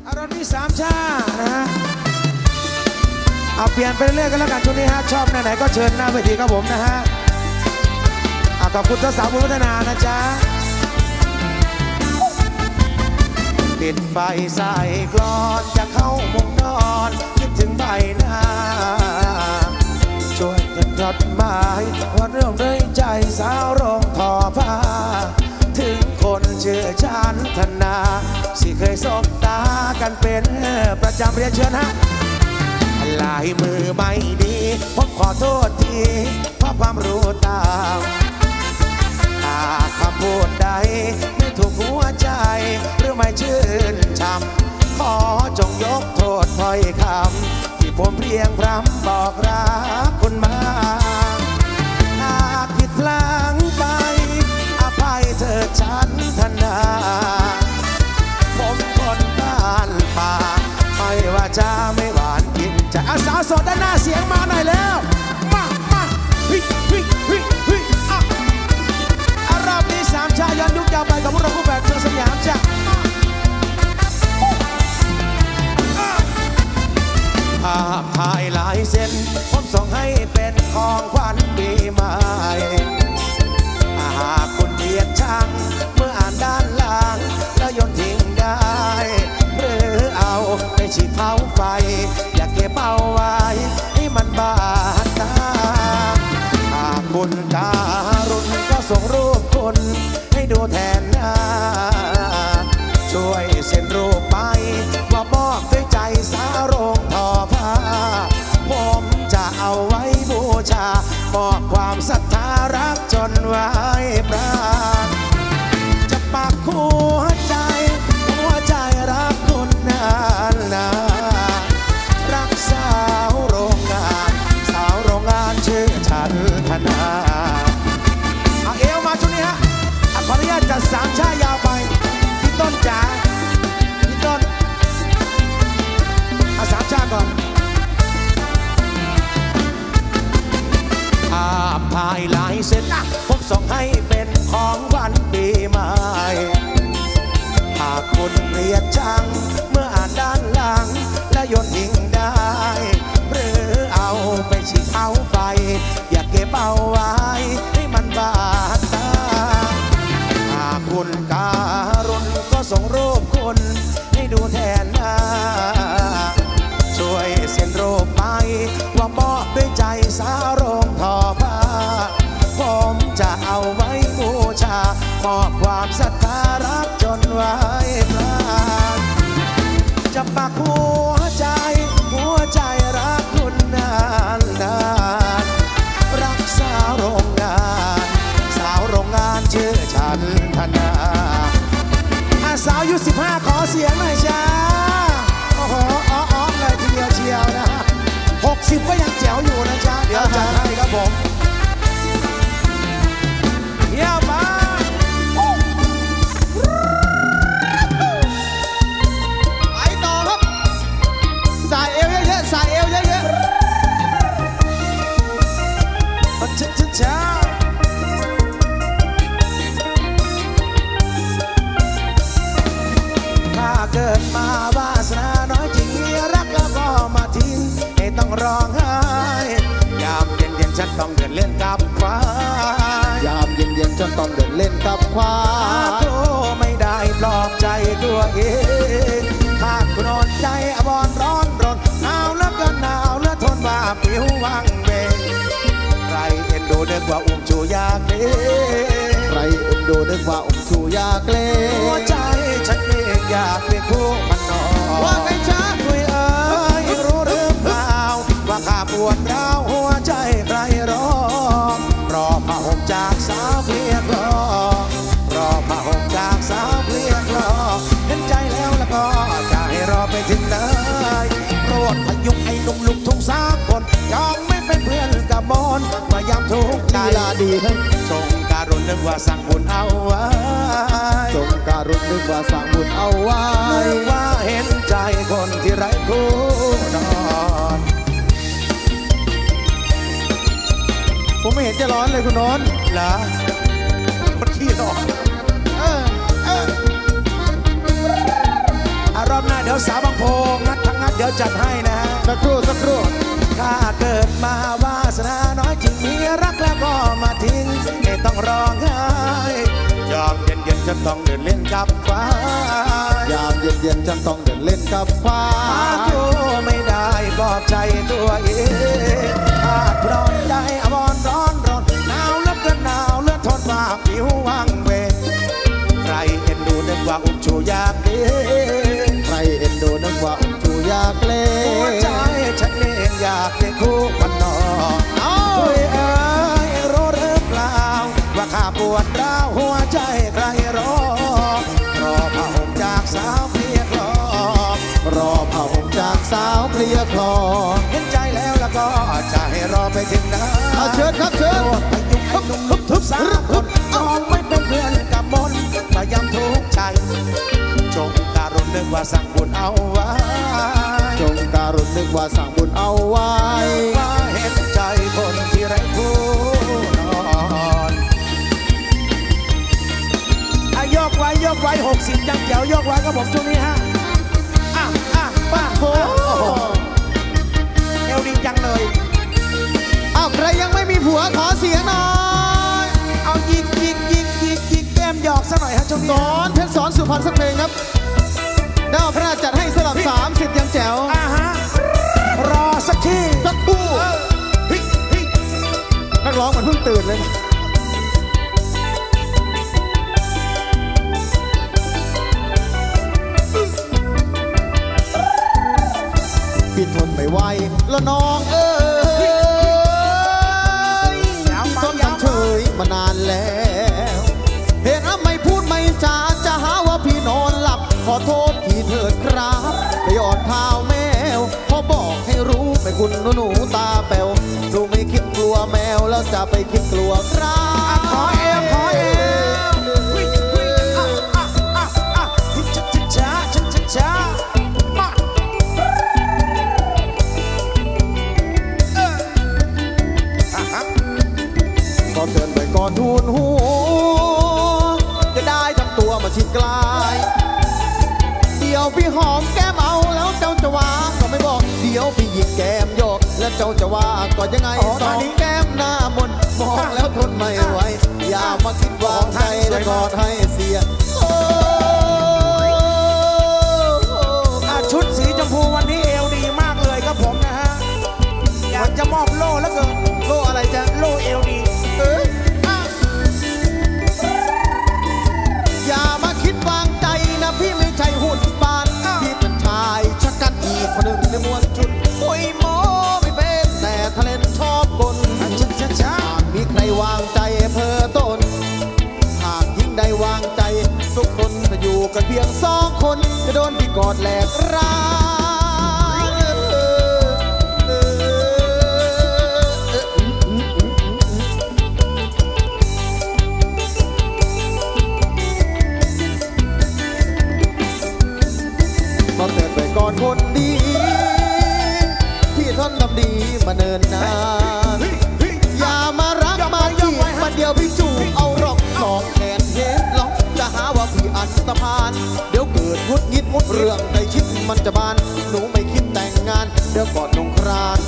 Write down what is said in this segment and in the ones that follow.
อารมณ์ที่สามชานะฮะเอาเปลี่ยนไปเรื่อยกันแล้วกันช่วงนี้ฮะชอบไหนๆก็เชิญหน้าเวทีครับผมนะฮะขอบคุณสาวๆบุญพัฒนานะจ๊ะปิดไฟใส่กลอนจะเข้ามุมนอนคิดถึงใบหน้าช่วยกันจดหมายว่าเรื่องด้วยใจสาวโรงทอผ้าถึงคนชื่อฉันธนาสิเคยสบตากันเป็นประจำเรียนเชิญฮะลายมือไม่ดีผมขอโทษทีเพราะความรู้ตามคำพูดใดไม่ถูกหัวใจหรือไม่ชื่นชมขอจงยกโทษถ้อยคำที่ผมเพียงพร่ำบอกรักคุณมาหากผิดพลั้งไปอภัยเธอฉันธนาผมคนบ้านป่าไม่ว่าจะไม่หวานกินจะสาวโสดด้านหน้าเสียงมาหน่อยแล้วมาฮิฮิฮิฮิอารามนี้สามชาย้อนยุคยาวไปกับพวกเราคู่แฝดเมืองสยามจ้ะภาพถ่ายลายเส้นผมส่งให้เป็นของขวัญปีใหม่หากคุณเกลียดชังเมื่ออ่านด้านล่างแล้วโยนทิ้งได้หรือเอาไปฉีดเผาไฟอย่าเก็บเอาไว้ให้มันบาดตาหากคุณการุณก็ส่งรูปคุณให้ดูแทนหน้าช่วยเซ็นรูปไปว่าบอกด้วยใจสาวโรงทอผ้าผมจะเอาไว้บูชาบอกความศรัทธารักจนไว้ปราณจะปักหัวใจรักคุณนานนารักสาวโรงงานชื่อฉันธนาเอาเอวมาช่วงนี้ฮะขออนุญาตจัดสามชายาวไปพี่ต้นจ๋าพี่ต้นเอาสามชาก่อนภาพถ่ายลายเส้นผมส่งให้เป็นของขวัญปีใหม่หากคุณเกลียดชังเมื่ออ่านด้านหลังและโยนทิ้งได้หรือเอาไปฉีดเผาไฟอย่าเก็บเอาไว้ให้มันบาดตาหากคุณการุณก็ส่งรูปคุณให้ดูแทนหน้าช่วยเซ็นรูปไปว่าบอกด้วยใจสาวโรงทอผ้าผมจะเอาไว้บูชามอบความศรัทธารักจนไว้ปราณจะปักหัวใจรักคุณนานรักสาวโรงงานชื่อฉันธนาสาวอายุ15ขอเสียงหน่อยจ้าโอ้โหอ้อเลยทีเดียวเชียวนะ60ก็ยังแจ๋วอยู่นะจ๊ะเดี๋ยวจัดให้ครับผมเยี่ยมมากไปต่อครับสายเอวเยอะๆสายเอวเยอะๆช้าถ้าเกิดมาวาสนาน้อยจริงรักแล้วก็มาทิ้งให้ต้องร้องไห้ยามเย็นฉันต้องเดินเล่นกับควายยามเย็นฉันต้องเดินเล่นกับควายโธ่ไม่ได้ปลอบใจตัวเองขาดคุณนอนใจอบอนร้อนรนหนาวแล้วก็หนาวแล้วทนว่าผิววังเวงใครเอ็นดูนึกว่าอุ้มชูยาเกลใครเอ็นดูนึกว่าอุ้มชูยาเกลหัวใจฉันเองอยากเป็นคู่มันนอนว่าไงจ้าคุยรู้หรือเปล่าว่าข้าปวดร้าวหัวใจใครร้องรอผ้าห่มจากสาวเพียงรอรอผ้าห่มจากสาวเพียงรอเห็นใจแล้วก็จะให้รอไปถึงไหนโปรดพยุงไอ้หนุ่มลุกทุ่ง3 คนยอมไม่เป็นเพื่อนกับมนมายามทุกใจลาดีให้จงการุณนึกว่าสั่งบุญเอาไว้จงการุณนึกว่าสั่งบุญเอาไว้นึกว่าเห็นใจคนที่ไร้คู่นอนผมไม่เห็นจะร้อนเลยคุณนนท์เหรอคนขี้ร้อนรอบหน้าเดี๋ยวสาวบางโพงัดทั้งงัดเดี๋ยวจัดให้นะฮะสักครู่สักครู่ถ้าเกิดมาวาสนาน้อยจริงมีรักแล้วก็มาทิ้งไม่ต้องร้องไห้ยามเย็นๆจะต้องเดินเล่นกับฟ้ายามเย็นๆฉันต้องเดินเล่นกับฟ้าอยู่ไม่ได้บอกใจตัวเองอาจร้อนใจร้อนร้อนหนาวเลือดกันหนาวเลือดทนว่าผิววังเวงใครเอ็นดูนึกว่าอุ้มชูอยากเล่นใครเอ็นดูนึกว่าอุ้มชูอยากเล่นหัวใจฉันเองอยากเป็นคู่กันนอนคุยเอ้ยรู้หรือเปล่าว่าข้าปวดร้าวหัวใจใครรอผ้าห่มจากสาวเพลียคลอรอผ้าห่มจากสาวเพลียคลอเห็นใจแล้วก็จะให้รอไปถึงไหนเชิญครับเชิญพยุงไอ้หนุ่มทุบสามคนจองไม่เป็นเพื่อนกับมนมาย้ำทุกใจจงการุณนึกว่าสั่งบุญเอาไว้จงการุณนึกว่าสั่งบุญเอาไว้ว่าเห็นใจคนที่ไร้ผู้นอนยกไว้60ยังเจ๋วยกไว้กับผมช่วงนี้ฮะป้าโหเอวดีจังเลยใครยังไม่มีผัวขอเสียงหน่อยเอายิงแก้มหยอกซะหน่อยฮะช่วงนี้เพชรสอนสุพรรณสักเพลงครับดาวพระราชจัดให้สลับ30ยังแจ๋วฮะรอสักทีสักคู่นักร้องมันเพิ่งตื่นเลยพี่ทนไม่ไหวแล้วน้องต้นทำเฉยมานานแล้วเหตุไม่พูดไม่จาจะหาว่าพี่นอนหลับขอโทษทีเถิดครับไปอ่อนเท้าแมวพอบอกให้รู้ไม่คุณหนูตาแป๋วดูไม่คิดกลัวแมวแล้วจะไปคิดกลัวครับขอเอวช้าก็เตือนไปก่อนทูลหัวจะได้ทำตัวมาชิดกลายเดี๋ยวพี่หอมแก้มเอาแล้วเจ้าจะว่าก็ไม่บอกเดี๋ยวพี่หยิกแก้มโยกแล้วเจ้าจะว่าก็ยังไงสองแก้มหน้ามนมองแล้วทนไม่ไหวอย่ามาคิดวางใจแล้วกอดให้เสียชุดสีชมพูวันนี้เอวดีมากเลยครับผมนะฮะอยากจะมอบโล่แล้วเกินโล่อะไรจ๊ะโล่เอวดีอย่ามาคิดวางใจนะพี่ไม่ใช่หุ่นปานพี่เป็นชายชักกันอีกคนหนึ่งในมวลชุดโอ้ยโมไม่เป็นแต่ทะเลนชอบกลช้ามีใครวางใจเพอต้นหากยิ่งได้วางใจทุกคนจะอยู่กันเพียง2 คนจะโดนพี่กอดแหลกร้างก็เตือนไปก่อนคนดีพี่ทนทำดีมาเนินนานอย่ามารักมาจีบมาเดียวพี่จูบเอาหรอก2 แขนเย็บล็อกจะหาว่าพี่อันตพานเดี๋ยวเกิดงุดงิดเรื่องในชิดมันจะบานหนูไม่คิดแต่งงานเดี๋ยวกอดนงคราน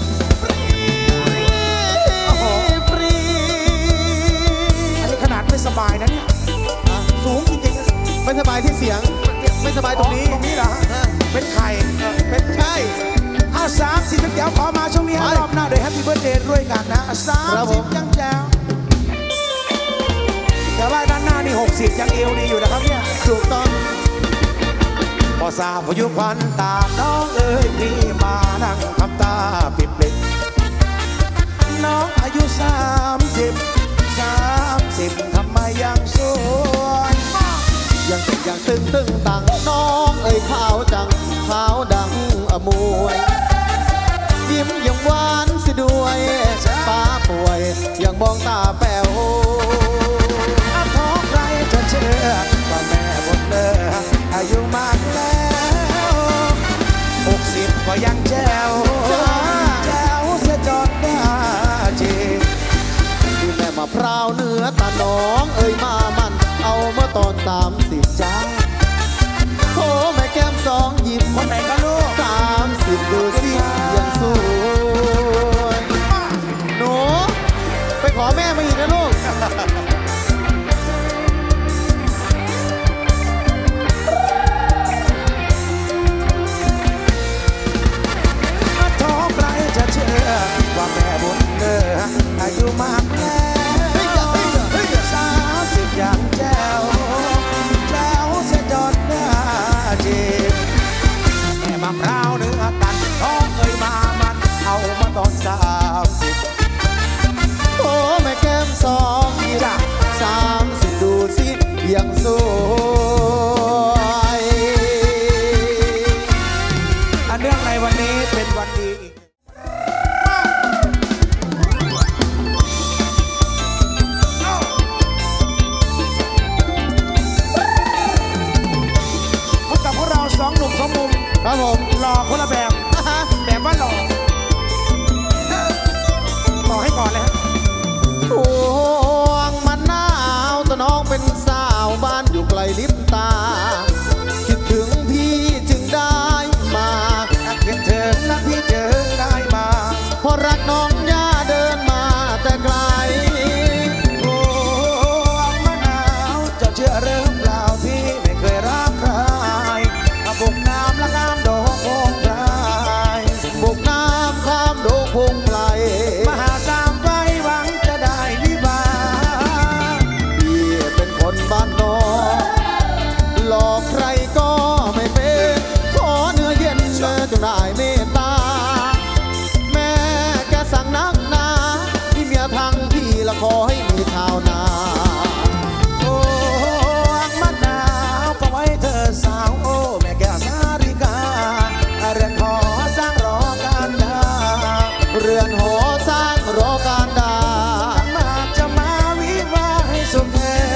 ฟรีอันนี้ขนาดไม่สบายนะเนี่ยสูงจริงๆไม่สบายที่เสียงไม่สบายตรงนี้เหรอเป็นไข่เป็นใช่ 30เดี๋ยวขอมาช่วงนี้รอบหน้าโดยแฮปปี้เบิร์ธเดย์ด้วยกันนะ30ยังแจ๋วแต่ว่าด้านหน้านี่60ยังเอวดีอยู่นะครับเนี่ยถูกต้องพอทราบพายุควันตาน้องเอ้ยพี่มานั่งทำตาปิดปลิดน้องอายุ30ทำไมยังสวยยังตึงตังน้องเอ้ยขาวจังขาวดังอมวยยิ้มยังหวานสิด้วยป้าป่วยยังมองตาแป๋วท้องใครจะเชื่อว่าแม่บนเลิกอายุมากแล้ว60ก็ยังแจ๋วเสียจอดได้จีที่แม่มาพร้าวเนื้อตาน้องเอ้ยมามันเอาเมื่อตอน30จ้าโอ้แม่แก้มสอะพร้าวเนื้อกันน้องเอ่ยมามันเอามาตอน30 โอ้แม่แก้ม20จ้ะ30ดูสิยังสวยอันเนื่องในวันนี้เป็นวันดีสองหนุ่มสองมุมครับผมหล่อคนละแบบแบบว่าหล่อต่อให้ก่อนเลยฮะห่วงมันหนาวตัวน้องเป็นสาวบ้านอยู่ไกลลิบตาคิดถึงพี่จึงได้มาคิดถึงนะพี่เจอได้มาพอรักน้องย่าเดินมาแต่ไกลห่วงมันหนาวจะเชื่อเรื่องเปล่าพี่ไม่เคยรักใครบุกน้ำและข้ามโดกพงไพรบุกน้ำข้ามโดกพงไพรมหาสามไฟหวังจะได้วิวาพี่เป็นคนบ้านนอกหลอกใครก็ไม่เป็นขอเนื้อเย็นเธอจงได้เมตตาแม่แกสั่งนักหนาที่เมียทางพี่ละขอให้มีชาวนาโอ้มันหนาวก็ไว้เธอสาวโอ้เรือนหอสร้างรอการดาเรือนหอสร้างรอการดามาจะมาวิวาให้สุขเ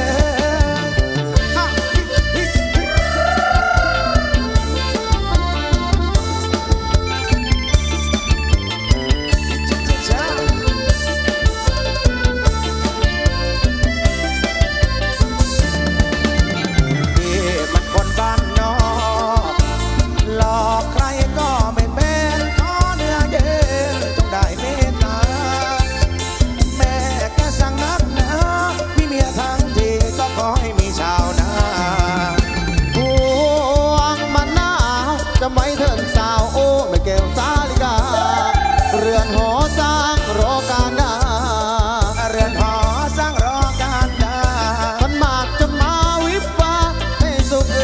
ไม่เถินสาวโอ้ไม่แก้วสาลิกาเรือนหอสร้างรอการดาเรือนหอสร้างรอการดามันมากจะมาวิบวับให้สุข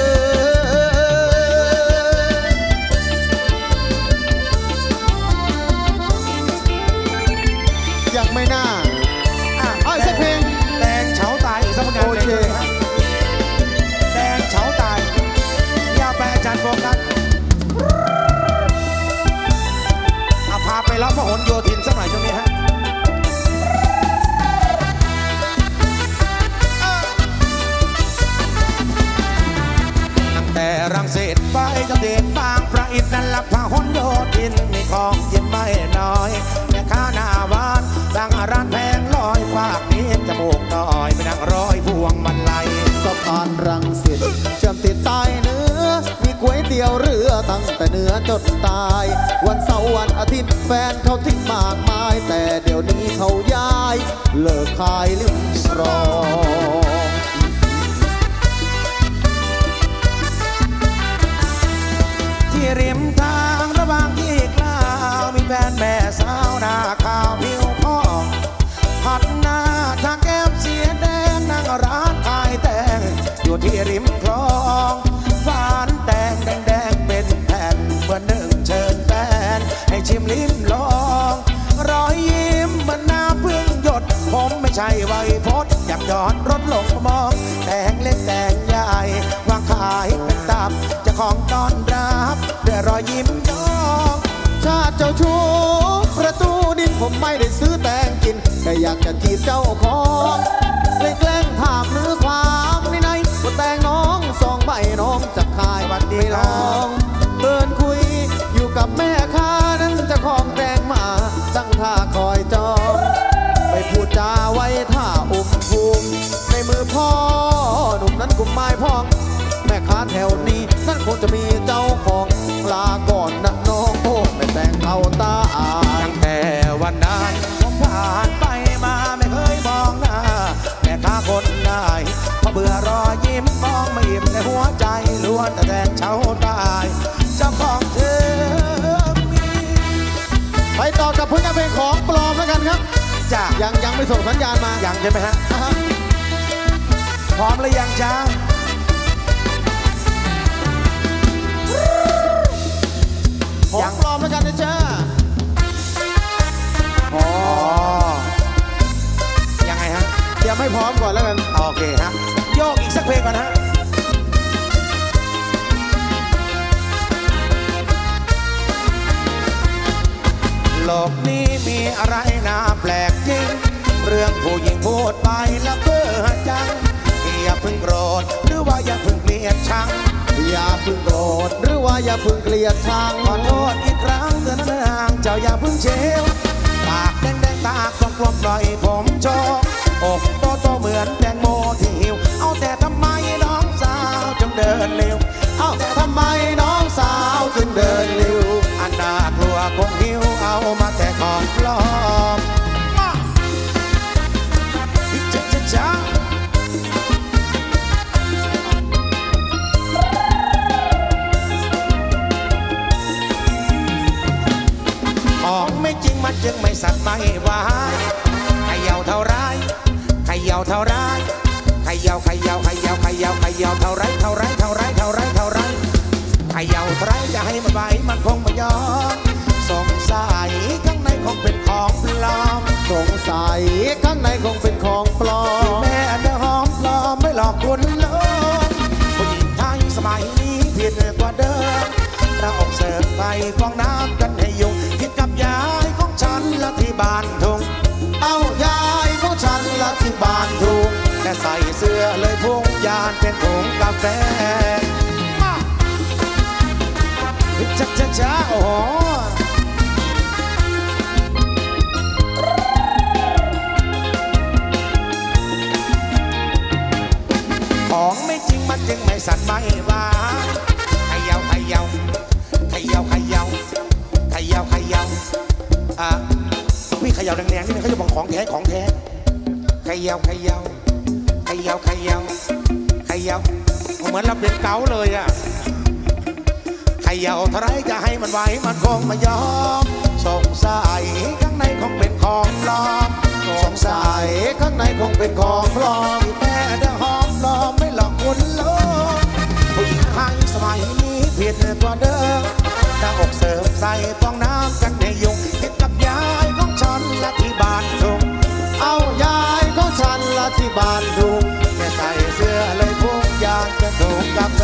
ยังไม่น่าเอาสักเพลงแดงเฉาตายอีกสักงานเพลงแดงเฉาตายอย่าไปอาจารย์โฟกัสพาไปรับพหลโยธินสักหน่อยช่วงนี้ฮะตั้งแต่รังสิตไปจนถึงบางประอิฐนั้นรับพหลโยธินมีของกินไม่น้อยแม่ค้าหน้าบ้านตั้งร้านแพงลอยฝากนี้จมูกน้อยไปนั่งร้อยพวงมันไหลสะพานรังสิตเชื่อมติดใต้เนื้อมีก๋วยเตี๋ยวเรือตั้งแต่เนื้อจนตายวันเสาร์วันอาทิตย์แฟนเขาทิ้งมากมายแต่เดี๋ยวนี้เขาย้ายเลิกขายริมคลองที่ริมทางระหว่างที่กล่าวมีแฟนแม่สาวหน้าขาวผิวพองหัดหน้าทางแก้มเสียแดงนั่งร้านขายแตงอยู่ที่ริมคลองฝานแดงแดงเป็นแผ่นเหมือนหนึ่งเชิญแฟนให้ชิมลิ้มลองรอยยิ้มเหมือนน้ำพึ่งหยดผมไม่ใช่ไวยพจน์อยากย้อนรถลงมองแตงเล็กแตงใหญ่วางขายเป็นตับจะของต้อนรับด้วยรอยยิ้มน้องชาติเจ้าชู้ประตูดินผมไม่ได้ซื้อแตงกินแค่อยากจะจีบเจ้าของเลยแกล้งถามเนื้อความในว่าแตงน้อง2 ใบน้องจะขายวันดีลองเปิดคุยอยู่กับแม่ค้านั้นจะของแตงมาตั้งท่าคอยจองไปพูดจาไว้ท่าอุ้มภูมิในมือพ่อหนุ่มนั้นกุมไม้พองแม่ค้าแถวนี้นั่นคงจะมีเจ้าของลาก่อนนะน้องโอ้ไม่แต่งเอาตาตั้งแต่วันนั้นผมผ่านไปมาไม่เคยมองหน้าแม่ค้าคนไหนเพราะเบื่อรอยยิ้มมองไม่อิ่มในหัวใจล้วนแต่แดงเฉาตายเจ้าของเธอมีไปต่อกับผลงานเพลงของปลอมแล้วกันครับจ้ะยังไม่ส่งสัญญาณมายังใช่ไหมฮะพร้อมหรือยังจ้ามก่อนแล้วกันโอเคฮะโยกอีกสักเพลงก่อนฮะโลกนี้มีอะไรน่าแปลกจริงเรื่องผู้หญิงพูดไปแล้วเพ้อจังอย่าเพิ่งโกรธหรือว่าอย่าเพิ่งเกลียดชังอย่าเพิ่งโกรธหรือว่าอย่าเพิ่งเกลียดชังขอโทษอีกครั้งเถอะนะนางเจ้าอย่าเพิ่งเชลปากแดงๆตากลมๆปล่อยผมโชว์อกโตเหมือนแตงโมที่หิวเอาแต่ทำไมน้องสาวจึงเดินเร็วเอาแต่ทำไมน้องสาวจึงเดินเร็วอันน่ากลัวคงหิวเอามาแต่ของปลอมจ้าของไม่จริงมันจึงไม่สัตย์ไม่หวานเขย่าเท่าไรเขย่าเท่าไรเขย่าเขย่าเขย่าเขย่าเขย่าเท่าไรเท่าไรเท่าไรเท่าไรเท่าไรเขย่าเท่าไรจะให้มันไหวมันคงไม่ยอมสงสัยข้างในคงเป็นของปลอมสงสัยข้างในคงเป็นของปลอมแม่เนื้อหอมปลอมไม่หลอกคุณเลยผู้หญิงไทยสมัยนี้ผิดกว่าเดิมเราออกเสิร์ฟไปฟองน้ำกันให้ยุ่งผิดกับยายของฉันละที่บ้านทุ่งเอายายของฉันละที่บ้านทุ่งแค่ใส่เสื้อเลยพุ่งยานเป็นถุงกาแฟมาจ้าโอ้โหของไม่จริงมันจึงไม่สั่นไม่หวานเขย่าเขย่าเขย่าเขย่าเขย่าเขย่าพี่เขย่าแรงๆนี่เขาจะบอกของแท้ของแท้เขย่าเขย่าเขย่าเขย่าเขย่าเหมือนเราเป็นเก๋าเลยอะเขย่าเท่าไรจะให้มันไหวมันคงไม่ยอมสงสัยข้างในคงเป็นของปลอมสงสัยข้างในคงเป็นของปลอมแม่เด้อหอมปลอมไม่หลอกคุณเลยผู้หญิงไทยสมัยนี้ผิดกว่าเดิมถ้าอกเสิร์ฟใส่ฟองน้ำกันให้ยุ่งผิดกับยายของฉันละที่บ้านทุ่งเอายายของฉันละที่บ้านทุ่งแค่ใส่เสื้อเลยพุ่งยางจะถูกกาแฟ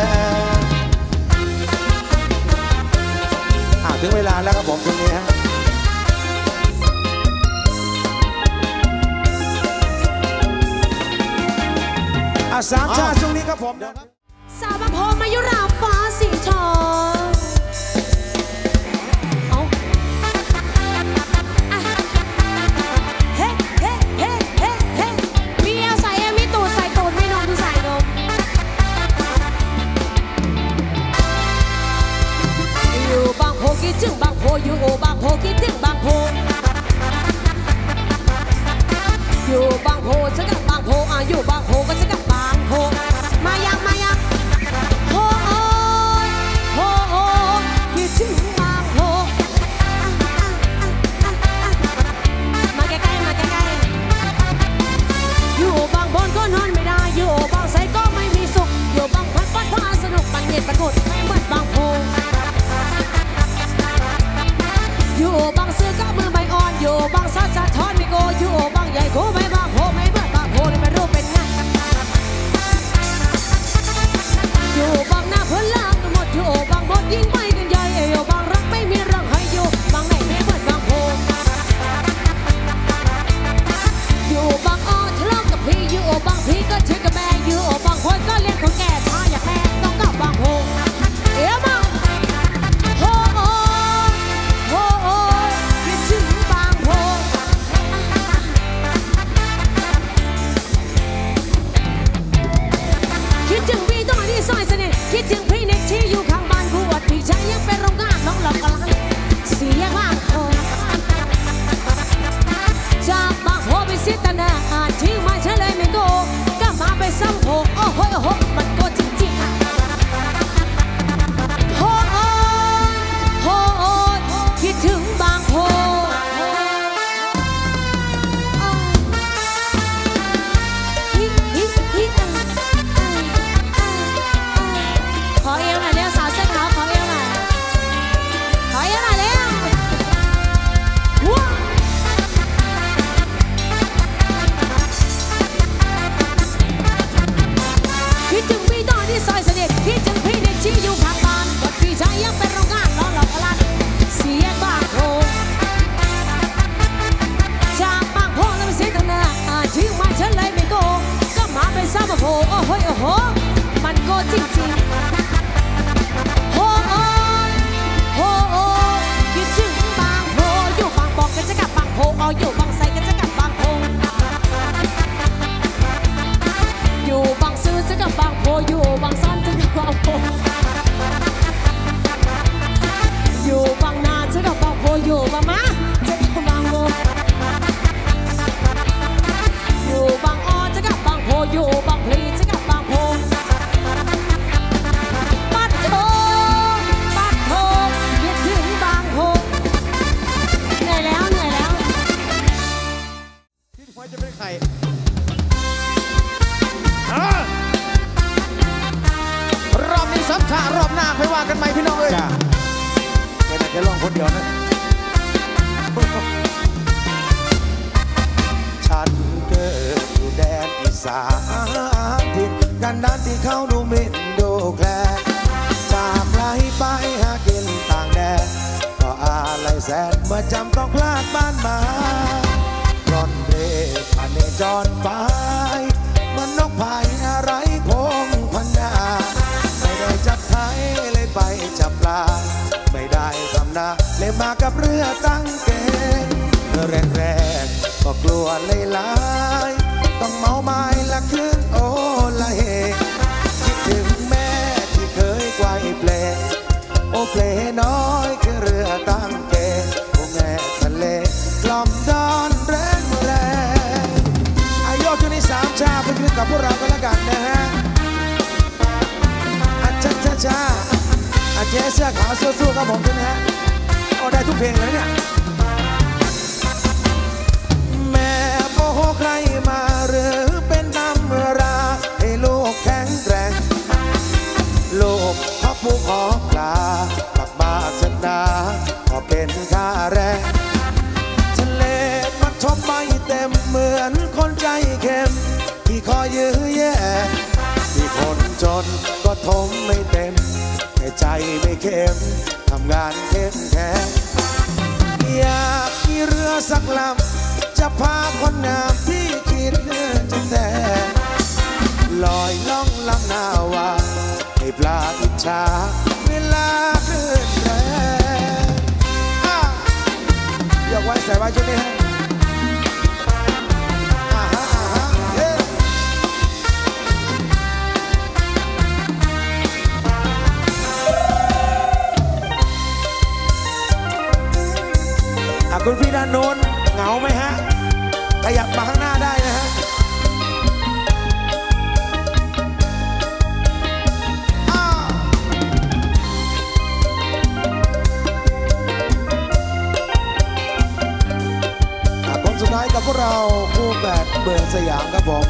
ถึงเวลาแล้วครับผมตรงนี้ฮะสามชาติช่วงนี้ครับผมสาวบางโพมายุราฟ้าสีทองเอาเฮ้เฮ้เฮ้เฮ้เฮ้มีเอวใส่เอวมีตูดใส่ตูดมีนมใส่นมอยู่บางโพคิดถึงบางโพอยู่บางโพคิดถึงบางโพอยู่บางโพจะกับบางโพอยู่บางโพก็จะกับบางโพมายังโอ้โอ้โอ้โอ้คิดถึงบางโพมาใกล้ๆมาใกล้ๆอยู่บางบอนก็นอนไม่ได้อยู่บางไซก็ไม่มีสุขอยู่บางพัดพาสนุกบังเงียบบังหดไม่เหมือนบางโพอยู่บางซื้อก็มือใบอ่อนอยู่บางซัดสะท้อนไม่โกอยู่บางใหญ่โกไม่บางโพไม่เหมือนบางโพนี่ไม่รู้เป็นไงอยู่บางหน้าพ้นล่างหมดอยู่บางบดยิ่งไปกันใหญ่อยู่บางรักไม่มีเรื่องให้อยู่บางไหนไม่เหมือนบางโพอยู่บางอ้อทะเลาะกับพี่อยู่บางพี่ก็เชื่อกับแม่อยู่บางคนก็เลี้ยงคนแก่ถ้าอยากแม่ต้องกับบางโพเอ๋มาโอ้โอ้โอ้โอ้งคนเดียวนะฉันเกิดอยู่แดนอีสานถิ่นกันดานที่เขาดูหมิ่นดูแคลนจากไกลไปหากินต่างแดนก็อะไรแสนเมื่อจำต้องพลาดบ้านมาร่อนเร่ผ่านในจรไปมันนกพายอะไรพงพันนาไม่ได้จับไทยเลยไปจับปลาไม่ได้ทำนาเลยมากับเรือตั้งเกณฑ์แรกๆก็กลัวเลยลายต้องเมาไม้ละคืนโอละเฮคิดถึงแม่ที่เคยไกวเปลโอเปลน้อยคือเรือตั้งเกณฑ์โอแม่ทะเลกล่อมดอนแรงแรงอายกช่วงนี้3 ชาไปขึ้นกับพวกเรากันละกันนะฮะอาจ้าจ้าจ้าอาเจ๊เสื้อขาวสู้ๆกับผมด้วยนะฮะเอาได้ทุกเพลงเลยเนี่ยแม่โมโหใครมาหรือเป็นตำราให้ลูกแข็งแกร่งลูกขอผู้ขอปลากลับมาชนะก็เป็นค่าแรงทะเลมันทบไม่เต็มเหมือนคนใจเข้มที่คอยยื้อแย่ที่คนจนก็ทมไม่เต็มแต่ใจไม่เข้มทำงานเข้มแข็งอยากมีเรือสักลำจะพาคนงามที่คิดจะแต่ลอยล่องลำนาวาให้ปลาอิจฉาเวลาคลื่นแรงอยากไว้ใส่ไว้ช่วงนี้ฮะคุณพี่ด้านโน้นเหงาไหมฮะขยับมาข้างหน้าได้นะฮะคนสุดท้ายกับพวกเราคู่แฝดเบิร์นสยามครับผม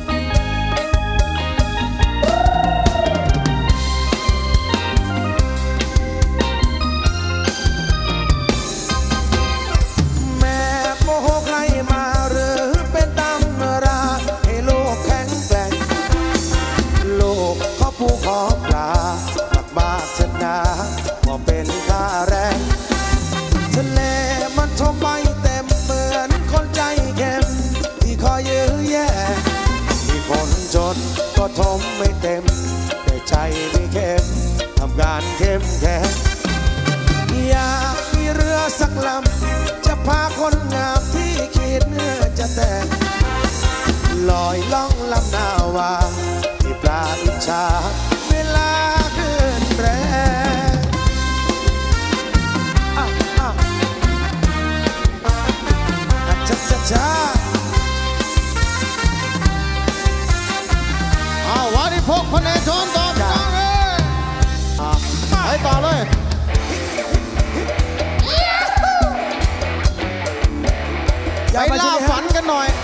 เป็นค่าแรงทะเลมันทบไม่เต็มเหมือนคนใจเข้มที่คอยยื้อแย่ที่คนจนก็ทมไม่เต็มแต่ใจไม่เข้มทำงานเข้มแข็งอยากมีเรือสักลำจะพาคนงามที่คิดจะแต่งลอยล่องลำนาวาที่ปลาอิจฉาเวลาขึ้นแรงช้าวันนี้พกพเนจรต่อไปไปต่อเลยไปล่าฝันกันหน่อย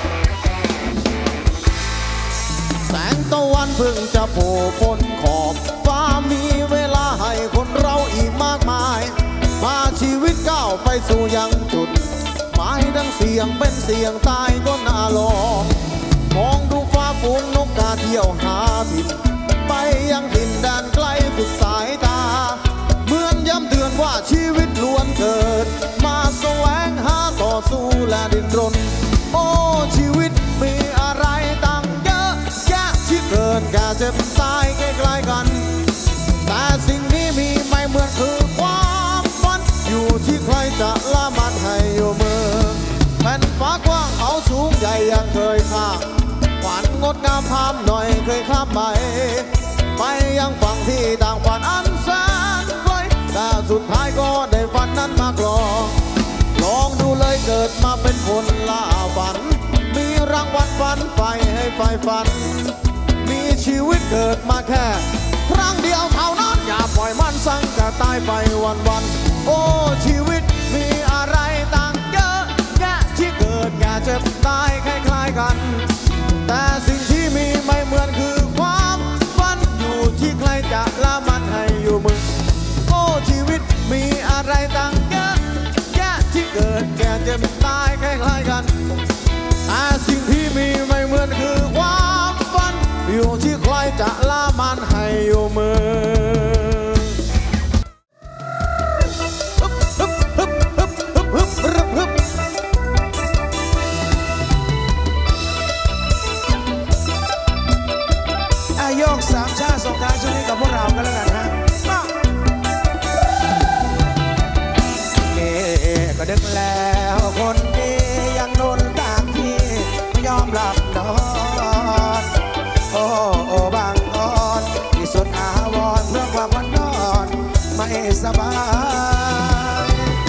แสงตะวันเพิ่งจะโผล่พ้นขอบฟ้ามีเวลาให้คนเราอีกมากมายพาชีวิตก้าวไปสู่ยังจุดหมายดังเสียงเป็นเสียงตายก็น่าลองมองดูฟ้าฝูงนกกาเที่ยวหาถิ่นไปยังถิ่นแดนไกลสุดสายตาเหมือนย้ำเตือนว่าชีวิตล้วนเกิดมาแสวงหาต่อสู้และดิ้นรนโอ้ชีวิตมีอะไรต่างเยอะแยะที่เกินแก่เจ็บตายใกล้ๆกันแต่สิ่งนี้มีไม่เหมือนคือความฝันอยู่ที่ใครจะละมันให้อยู่มือแผ่นฟ้ากว้างเขาสูงใหญ่ยังเคยข้ามฝันงดงามพามหน่อยเคยข้ามไปยังฝั่งที่ต่างฝันอันแสนไกลแต่สุดท้ายก็ได้ฝันนั้นมากลองดูเลยเกิดมาเป็นคนล่าฝันมีรางวัลฝันไปให้ไฟฝันมีชีวิตเกิดมาแค่ครั้งเดียวเท่านั้นอย่าปล่อยมันสั่งจะตายไปวันโอ้ชีวิตมีอะไรต่างเยอะแยะที่เกิดแก่เจ็บตายคล้ายๆกันแต่สิ่งที่มีไม่เหมือนคือความฝันอยู่ที่ใครจะละมันให้อยู่มือโอ้ชีวิตมีอะไรต่างเยจ็บตายคล้ายๆกันแต่สิ่งที่มีไม่เหมือนคือความฝันอยู่ที่ใครจะละมันให้อยู่มือโยกสามชาส่งท้ายช่วงนี้กับพวกเรากันแล้วกันฮะก็ดึกแล้วคนดียังนนตามที่ไม่ยอมหลับนอนโอ้โอ้บางอ่อนที่สุดอาวรเพื่อความวันนอนไม่สบาย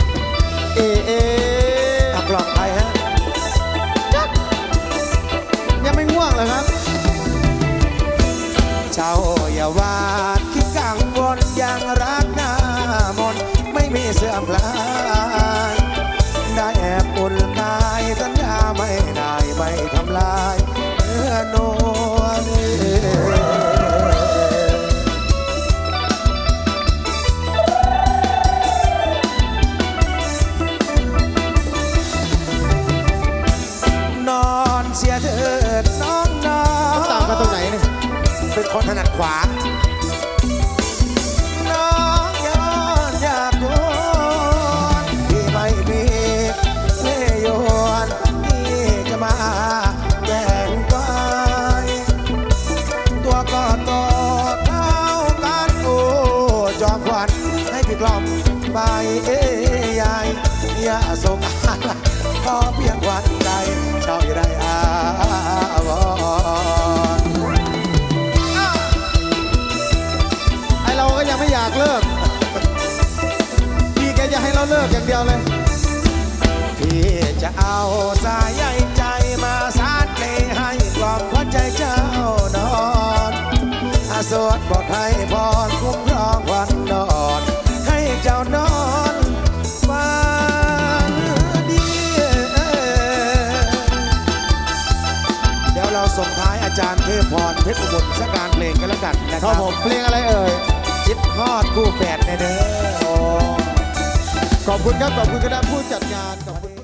กล่อมไปฮะยังไม่ง่วงเลยครับเจ้าอย่าวาดคิดกังวลยังรักหน้ามนไม่มีเสื่อมคลายได้แอบอุ่นกายสัญญาไม่ได้ไม่ทำลายเนื้อนวลนอนเสียเถิดน้องนอนต่างกันตรงไหนเนี่ยเป็นคนถนัดขวาน้องย้อนอยากโกนที่ไม่มีเล่ยวนที่จะมาแย่งไปตัวก็โตเท่ากันโอ้จอมขวัญให้พี่กล่อมใบใหญ่อย่าส่งอะไรขอเพียงวันใจเจ้าอย่าได้อาวรเราก็ยังไม่อยากเลิกพี่แกจะให้เราเลิกอย่างเดียวเลยพี่จะเอาสายใยใจมาสานเพลงให้กล่อมหัวใจเจ้านอนสวดบทให้พรคุ้มครองวันนอนให้เจ้านอนฝันดีเดี๋ยวเราส่งท้ายอาจารย์เทพพรเพชรอุบลสักการเพลงกันแล้วกันนะครับผมเพลงอะไรเอ่ยจิตฮอดคู่แฝดในเด้อขอบคุณครับขอบคุณคณะผู้จัดงานขอบคุณ